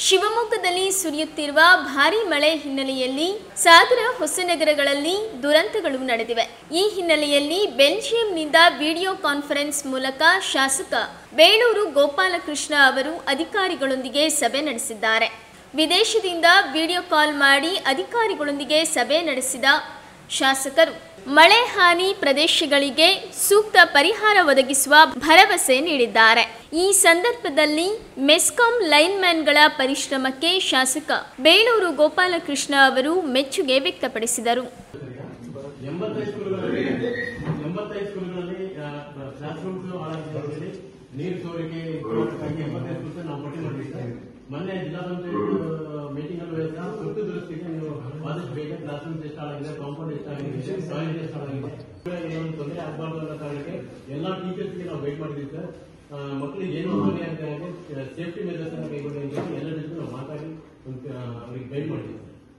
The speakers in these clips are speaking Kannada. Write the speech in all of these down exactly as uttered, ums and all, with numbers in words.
ಶಿವಮೊಗ್ಗದಲ್ಲಿ ಸುರಿಯುತ್ತಿರುವ ಭಾರೀ ಮಳೆ ಹಿನ್ನೆಲೆಯಲ್ಲಿ ಸಾಗರ ಹೊಸನಗರಗಳಲ್ಲಿ ದುರಂತಗಳು ನಡೆದಿವೆ. ಈ ಹಿನ್ನೆಲೆಯಲ್ಲಿ ಬೆಲ್ಜಿಯಂನಿಂದ ವಿಡಿಯೋ ಕಾನ್ಫರೆನ್ಸ್ ಮೂಲಕ ಶಾಸಕ ಬೇಳೂರು ಗೋಪಾಲಕೃಷ್ಣ ಅವರು ಅಧಿಕಾರಿಗಳೊಂದಿಗೆ ಸಭೆ ನಡೆಸಿದ್ದಾರೆ. ವಿದೇಶದಿಂದ ವಿಡಿಯೋ ಕಾಲ್ ಮಾಡಿ ಅಧಿಕಾರಿಗಳೊಂದಿಗೆ ಸಭೆ ನಡೆಸಿದ ಶಾಸಕರು ಮಳೆ ಹಾನಿ ಪ್ರದೇಶಗಳಿಗೆ ಸೂಕ್ತ ಪರಿಹಾರ ಒದಗಿಸುವ ಭರವಸೆ ನೀಡಿದ್ದಾರೆ. ಈ ಸಂದರ್ಭದಲ್ಲಿ ಮೆಸ್ಕಾಂ ಲೈನ್ಮ್ಯಾನ್ಗಳ ಪರಿಶ್ರಮಕ್ಕೆ ಶಾಸಕ ಬೇಳೂರು ಗೋಪಾಲಕೃಷ್ಣ ಅವರು ಮೆಚ್ಚುಗೆ ವ್ಯಕ್ತಪಡಿಸಿದರು. ಮೊನ್ನೆ ಜಿಲ್ಲಾ ಪಂಚಾಯತ್ ಮೀಟಿಂಗ್ ಅಲ್ಲಿ ತುರ್ತು ದುರಸ್ತಿಗೆ ನೀವು ಆದಷ್ಟು ಬೇಗ ಕ್ಲಾಸ್ ರೂಮ್ ಎಷ್ಟು ಆಗಿದೆ, ಕಾಂಪೌಂಡ್ ಎಷ್ಟಾಗಿದೆ, ಟಾಯ್ಲೆಟ್ ಎಷ್ಟು ಆಗಿದೆ, ಏನೊಂದು ತೊಂದರೆ ಆಗಬಾರ್ದು ಅನ್ನೋ ಕಾರಣಕ್ಕೆ ಎಲ್ಲಾ ಟೀಚರ್ಸ್ಗೆ ನಾವು ವೇಟ್ ಮಾಡಿದ್ವಿ ಸರ್. ಮಕ್ಕಳಿಗೆ ಏನು ಹಾನಿ ಆಗದೆ ಹಾಗೆ ಸೇಫ್ಟಿ ಮೆಜರ್ಸ್ ಅನ್ನು ಕೈಗೊಂಡು ಅಂತ ಎಲ್ಲ ಜೊತೆ ನಾವು ಮಾತಾಡಿ ಅವ್ರಿಗೆ ಗೈಡ್ ಮಾಡಿದ್ವಿ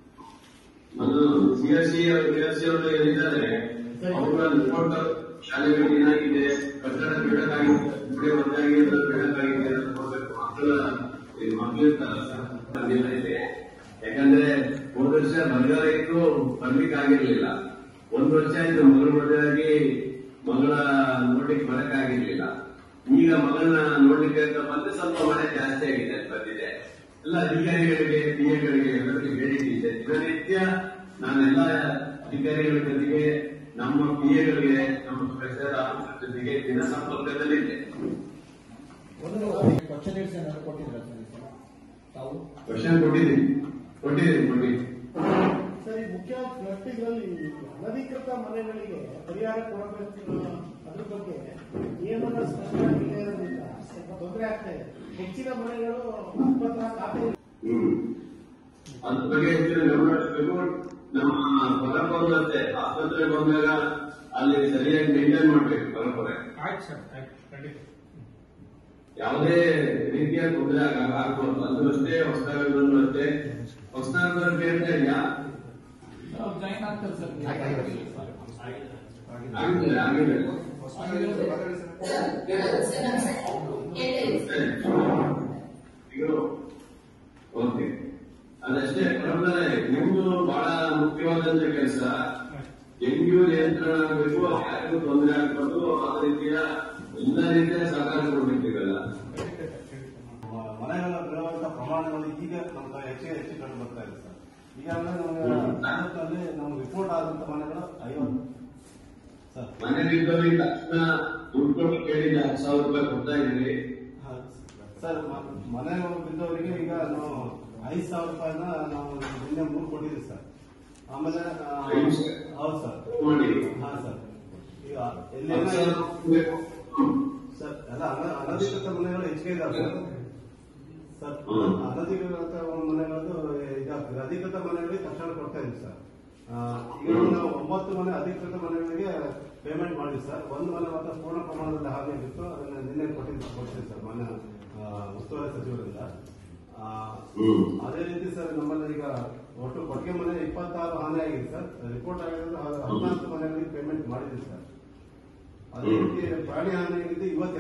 ಸರ್. ಶಾಲೆಗಳು ಏನಾಗಿದೆ, ಕಟ್ಟಡ ಬಿಡಕಾಗಿದೆ, ಬಿಡಕಾಗಿದೆ ಮಕ್ಕಳ ಮಕ್ಕಳು ಇದೆ. ಯಾಕಂದ್ರೆ ಒಂದು ವರ್ಷ ಬರಗಾಲ ಇತ್ತು, ಬರ್ಲಿಕ್ಕೆ ಆಗಿರ್ಲಿಲ್ಲ. ಒಂದು ವರ್ಷ ಆಯ್ತು ಮಗಳು ಮದುವೆಯಾಗಿ ಮಗಳ ನೋಡ್ಲಿಕ್ಕೆ ಬರಕ್ಕಾಗಿರ್ಲಿಲ್ಲ. ಈಗ ಮಗಳನ್ನ ನೋಡ್ಲಿಕ್ಕೆ ಅಂತ ಬಂದ್ರೆ ಸ್ವಲ್ಪ ಮಳೆ ಜಾಸ್ತಿ ಆಗಿದೆ ಬಂದಿದೆ. ಎಲ್ಲ ಅಧಿಕಾರಿಗಳಿಗೆ ಪಿ ಎಗಳಿಗೆ ಎಲ್ಲರಿಗೆ ಹೇಳಿದ್ದೆ. ದಿನನಿತ್ಯ ನಾನೆಲ್ಲ ಅಧಿಕಾರಿಗಳ ಜೊತೆಗೆ ನಮ್ಮ ಪಿ ಎಗಳಿಗೆ ನಮ್ಮ ಪ್ರೊಫೆಸರ್ ಆಫೀಸರ್ ಜೊತೆಗೆ ದಿನ ಸಂಪರ್ಕದಲ್ಲಿದೆ. ಕ್ವಶನ್ ಕೊಟ್ಟಿದ್ದೀನಿ ಕೊಟ್ಟಿದ್ದೀನಿ ಕೊಟ್ಟಿದ್ದೀನಿ ಸರ್. ಈ ಮುಖ್ಯ ವ್ಯಕ್ತಿಗಳಲ್ಲಿ ಅನಧಿಕೃತ ಮನೆಗಳಿಗೆ ಪರಿಹಾರ ಕೊಡಬೇಕು ಅದ್ರ ಬಗ್ಗೆ ನಿಯಮನ ಸ್ಪಷ್ಟವಾಗಿ ಇರೋದ್ರಿಂದ ಸ್ವಲ್ಪ ತೊಂದರೆ ಆಗ್ತಾ ಇದೆ. ಹೆಚ್ಚಿನ ಮನೆಗಳು ಆಸ್ಪತ್ರೆ ಖಾತೆ ಹ್ಮ್ ಅದ್ರ ಬಗ್ಗೆ ಹೆಚ್ಚಿನ ಗಮನ ಹರಿಸಬೇಕು. ನಮ್ಮ ಪರಂಪರೆ ಅಷ್ಟೇ ಆಸ್ಪತ್ರೆ ಬಂದಾಗ ಅಲ್ಲಿ ಸರಿಯಾಗಿ ಮೇಂಟೈನ್ ಮಾಡ್ಬೇಕು ಪರಂಪರೆ. ಯಾವುದೇ ರೀತಿಯ ತೊಂದರೆ ಆಗಬಾರ್ದು. ಅದು ಅಷ್ಟೇ ಹೊಸದಾಗಲು ಅಷ್ಟೇ. ಹೊಸದಾಗದ ಬೇರೆ ಇದೆಯಾ ಆಗಿದೆ ಆಗಿದೆ ಓಕೆ. ಅದಷ್ಟೇ ಪರಂಪರೆ. ನಿಮ್ದು ಬಹಳ ಮುಖ್ಯವಾದಂತ ಕೆಲಸ. ಡೆಂಗ್ಯೂ ನಿಯಂತ್ರಣ ಆಗಬೇಕು, ಯಾರಿಗೂ ತೊಂದರೆ ಆಗಬಾರ್ದು. ಆ ರೀತಿಯ ಎಲ್ಲ ರೀತಿಯ ಸಹಕಾರ ಕೊಡಬೇಕಿಲ್ಲ. ಮನೆಗಳ ಬೀಳುವಂತ ಪ್ರಮಾಣಗಳು ಈಗ ನಮ್ಗೆ ಹೆಚ್ಚಿಗೆ ಹೆಚ್ಚು ಕಂಡು ಬರ್ತಾ ಇದೆ ಸರ್. ಈಗಾಗಲೇ ನಮ್ಗೆ ರಿಪೋರ್ಟ್ ಆದಂತ ಮನೆಗಳು ಐವತ್ತು ಸರ್. ಮನೆ ಬಿದ್ದವರಿಗೆ ತಕ್ಷಣ ದುಡ್ಡು ಕೊಟ್ಟು ಕೇಳಿದ ಹತ್ತು ಸಾವಿರ ರೂಪಾಯಿ ಕೊಡ್ತಾ ಇದ್ದೀವಿ ಸರ್. ಮನೆ ಬಿದ್ದವರಿಗೆ ಈಗ ನಾವು ಐದು ಸಾವಿರ ರೂಪಾಯಿನ ನಾವು ನಿನ್ನೆ ಮೂರು ಕೊಟ್ಟಿದ್ದೀವಿ ಸರ್. ಆಮೇಲೆ ಹೌದು ಸರ್. ಹಾ ಸರ್. ಈಗ ಎಲ್ಲಿ ಸರ್ ಎಲ್ಲ ಅನಧಿಕೃತ ಮನೆಗಳು ಹೆಚ್ಚಿಗೆ ಇದಾವೆ ಸರ್. ಅನಧಿಕೃತ ಮನೆಗಳದ್ದು ಈಗ ಅಧಿಕೃತ ಮನೆಗಳಿಗೆ ತಕ್ಷಣ ಕೊಡ್ತಾ ಇದ್ವಿ ಸರ್. ಈಗ ನಾವು ಒಂಬತ್ತು ಮನೆ ಅಧಿಕೃತ ಮನೆಗಳಿಗೆ ಪೇಮೆಂಟ್ ಮಾಡಿದ್ವಿ ಸರ್. ಒಂದು ಮನೆ ಮಾತ್ರ ಪೂರ್ಣ ಪ್ರಮಾಣದಲ್ಲಿ ಹಾನಿ ಆಗಿತ್ತು, ಅದನ್ನ ನಿನ್ನೆ ಕೊಟ್ಟಿದ್ದು ಕೊಡ್ತೀವಿ ಸರ್ ಮನೆ ಉಸ್ತುವಾರಿ ಸಚಿವರಿಂದ. ಅದೇ ರೀತಿ ಸರ್ ನಮ್ಮಲ್ಲಿ ಈಗ ಒಟ್ಟು ಕೊಟ್ಟಿಗೆ ಮನೆ ಇಪ್ಪತ್ತಾರು ಹಾನಿ ಆಗಿದೆ ಸರ್. ರಿಪೋರ್ಟ್ ಆಗಿರೋದು ಹದಿನಾಲ್ಕು ಮನೆಗಳಿಗೆ ಪೇಮೆಂಟ್ ಮಾಡಿದ್ವಿ ಸರ್. ಅದೇ ರೀತಿ ಪ್ರಾಣಿ ಹಾನಿ ಆಗಿದ್ದು ಇವತ್ತು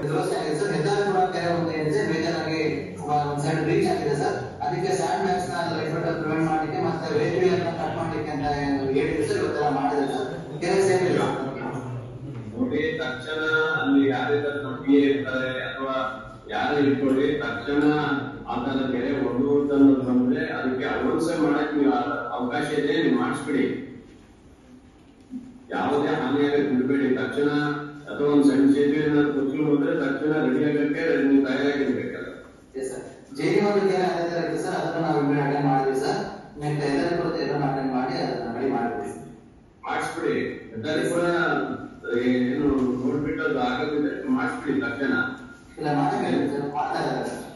ಬೇಜಾರಾಗಿ ಒಂದ್ ಸೈಡ್ ರೀಚ್ ಆಗಿದೆ ಸರ್. ಅದಕ್ಕೆ ಸ್ಯಾಂಡ್ ಬ್ಯಾಗ್ಸ್ ನ ಪ್ರಿವೆಂಟ್ ಮಾಡಲಿಕ್ಕೆ ಮತ್ತೆ ವೇಸ್ಟ್ ಅನ್ನ ಕಟ್ ಮಾಡ್ಲಿಕ್ಕೆ ಅಂತ ಹೇಳಿದ್ರು ಸರ್. ಇವತ್ತೆಲ್ಲ ಮಾಡಿದ್ರೆ ಸರ್ ಕೆಲಸ ಏನಿಲ್ಲ ನೋಡಿ. ತಕ್ಷಣ ಅಲ್ಲಿ ಯಾರಿದ್ದಾರೆ ಪಿ ಎ ಇರ್ತಾರೆ ಅಥವಾ ಯಾರು ಇಟ್ಕೊಳ್ಳಿ, ತಕ್ಷಣ ಆತನ ಕೆರೆ ಒಡ್ಡುವಂತ ಬಂದ್ರೆ ಅದಕ್ಕೆ ಅಳವಡಿಕೆ ಮಾಡಕ್ ನೀವು ಅವಕಾಶ ಇದೆ, ನೀವು ಮಾಡಿಸ್ಬಿಡಿ. ಯಾವುದೇ ಹಾನಿಯಾಗಕ್ಕೆ ಬಿಡಬೇಡಿ. ತಕ್ಷಣ ಅಥವಾ ಒಂದು ಸಣ್ಣ ಸೇತುವೆ ಏನಾದ್ರು ಕುಸಿಲು ಬಂದ್ರೆ ತಕ್ಷಣ ರೆಡಿ ಆಗಕ್ಕೆ ನೀವು ತಯಾರಾಗಿರ್ಬೇಕಲ್ಲ. ಜೈಲಿ ಒಂದು ಕೆರೆ ಅದೇ ಸರ್. ಅದನ್ನು ನಾವು ಇಬ್ಬರು ಅಟೆಂಡ್ ಮಾಡಿದ್ವಿ ಸರ್. ನೆಕ್ಸ್ಟ್ ಎಲ್ಲರೂ ಕೂಡ ಎಲ್ಲರೂ ಅಟೆಂಡ್ ಮಾಡಿ ಅದನ್ನ ರೆಡಿ ಮಾಡಿದ್ವಿ ಮಾಡಿಸ್ಬಿಡಿ. ಎಲ್ಲರೂ ಕೂಡ ಏನು ನೋಡ್ಬಿಟ್ಟು ಅದು ಆಗದಿದ್ರೆ ಮಾಡಿಸ್ಬಿಡಿ ತಕ್ಷಣ. ಇಲ್ಲ ಮಾಡ್ತಾ ಇದ್ದಾರೆ